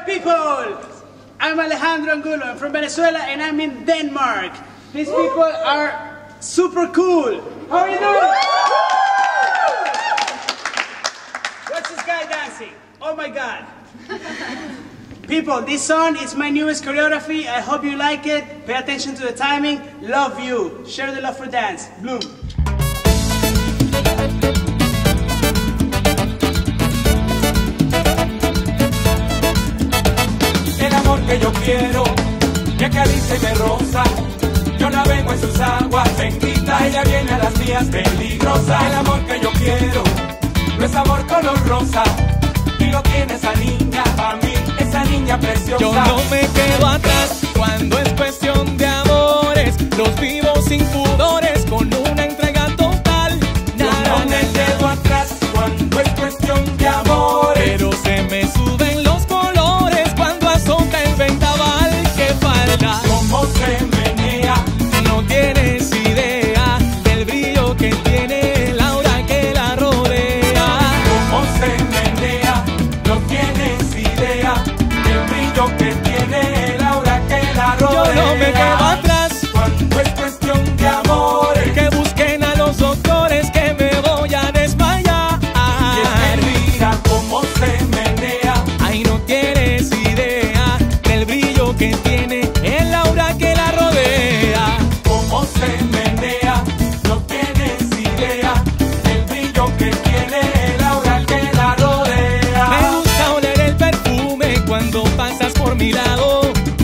people! I'm Alejandro Angulo. I'm from Venezuela and I'm in Denmark. These people are super cool. How are you doing? Watch this guy dancing. Oh my God. People, this song is my newest choreography. I hope you like it. Pay attention to the timing. Love you. Share the love for dance. Bloom. El amor que yo quiero, que acaricia y me roza. Yo navego en sus aguas benditas, ella viene a las vías peligrosas. El amor que yo quiero, no es amor color rosa, y lo tiene esa niña, para mí, esa niña preciosa. Yo no me quedo atrás cuando es cuestión de amores, los vivo sin pudores, con una entrega total. Yo no me quedo atrás cuando es cuestión de amores, pero se me suben los colores cuando azota el vendaval. Que falta, cómo se menea, no tienes idea del brillo que tiene el aura que la rodea. Cómo se menea, no tienes idea del brillo que tiene el aura que la rodea. Yo no me quedo atrás cuando es cuestión de amores, que busquen a los doctores que me voy a desmayar. y es que mira cómo se menea, Ay, no tienes idea del brillo que tiene el aura que la rodea. cómo se menea, no tienes idea del brillo que tiene el aura que la rodea. Me gusta oler el perfume cuando pasas por mi lado.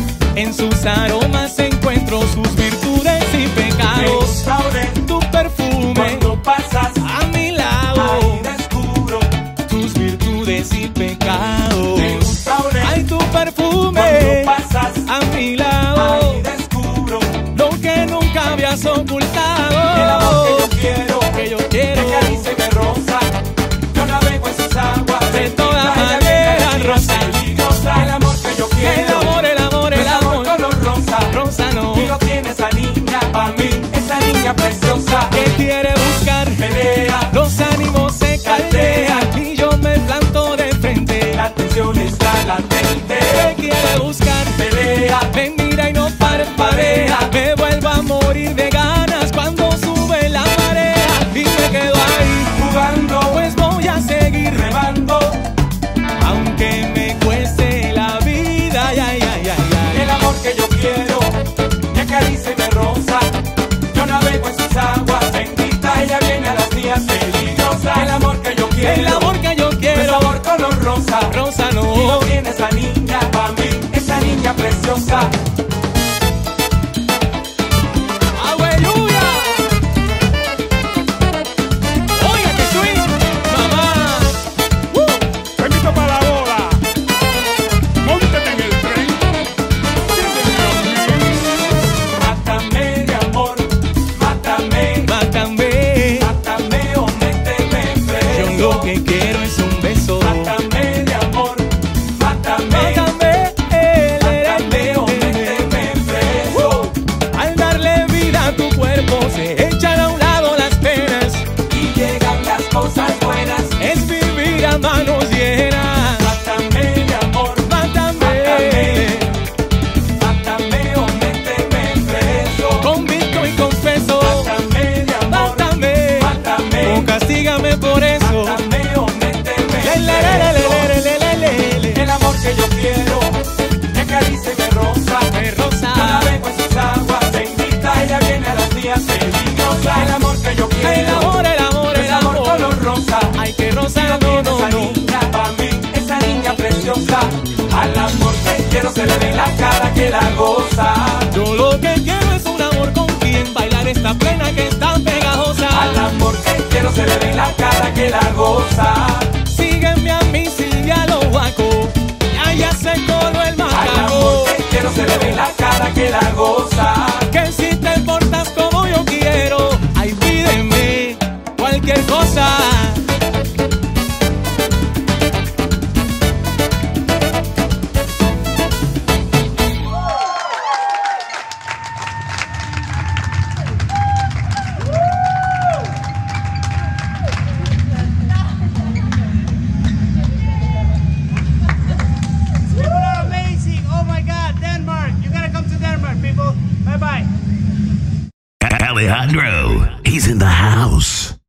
En sus aromas encuentro sus virtudes y Me pecados. gusta oler Tu perfume cuando pasas, a mi lado, ahí descubro. tus virtudes y pecados. Me gusta oler Ay, tu cuando perfume pasas, a mi lado, ahí descubro. lo que nunca habías ocultado. El amor que yo quiero, que yo quiero, que acaricia y me roza. Yo navego en sus aguas de todas ella viene maneras, a las rosa. vías peligrosas. El amor que yo quiero, el amor, el amor, no el es amor amor. color rosa, Rosa no, y lo tiene esa niña, para mí, esa niña preciosa. que quiere buscar, Pelea, los ánimos se caldean y yo me planto de frente. la atención está latente. Que quiere buscar, Pelea, me mira y no parpadea. Me vuelvo a morir de ganas cuando sube la marea y me quedo ahí, jugando, pues voy a seguir remando. aunque me cueste la vida. Ay, ay, ay, ay, ay. El amor que yo quiero, que acaricia y me roza. Yo navego en sus aguas benditas, ella viene a las vías peligrosas. El amor que yo quiero, El amor que yo no es quiero, amor color rosa, rosa y lo no. tiene esa niña, para mí, esa niña preciosa. ¡Aleluya! Oiga que swing, mamá. Te invito para la boda. Móntete en el tren. Mátame de amor, mátame, Mátame, mátame o méteme yo preso. lo que quiero es un beso. Mátame de amor, mátame, Mátame, mátame o méteme preso. al darle vida a tu cuerpo se echan a un lado las penas. Y llegan las cosas buenas. Es vivir a manos llenas. Mátame de amor, Mátame, mátame o méteme preso. convicto y confeso. Mátame de amor, Mátame, mátame, o castígame por eso. mátame o méteme Le, le, le, le, preso. le, le, le, le, le. El amor que yo quiero, que acaricia y me roza. Me rosa. Yo navego en sus aguas benditas, ella viene a las vías peligrosas. El amor que yo quiero, El amor, el amor, no el es amor amor. color rosa. Ay, que rosa, Y lo no, tiene no, esa no. niña, para mí, esa niña preciosa. Al amor que quiero se le ve en la cara que la goza. Yo lo que quiero es un amor con quien bailar esta plena que está pegajosa. Al amor que quiero se le ve en la cara que la goza. Sígueme a mí, sigue a lo guaco. Ya, ya se coló el Al amor macaco. que quiero se le ve en la cara que la goza. Que si te portas como yo quiero, ay, pídeme cualquier cosa. Bye-bye. Alejandro, he's in the house.